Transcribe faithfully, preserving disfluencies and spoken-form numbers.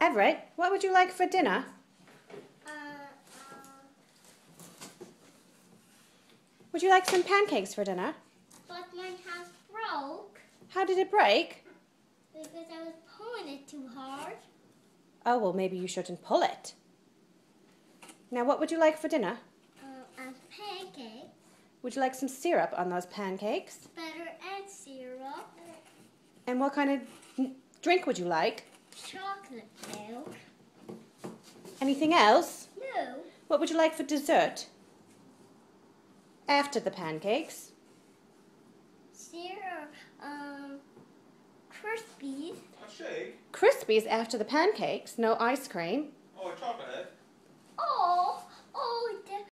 Everett, what would you like for dinner? Uh, uh, Would you like some pancakes for dinner? but my house broke How did it break? because I was pulling it too hard. Oh, well, maybe you shouldn't pull it. Now, what would you like for dinner? Uh, and pancakes, Would you like some syrup on those pancakes? butter and syrup, And what kind of drink would you like? chocolate milk. Anything else? No, What would you like for dessert? After the pancakes? syrup, um, crispies. A shake? Crispies after the pancakes, no ice cream. Oh, a chocolate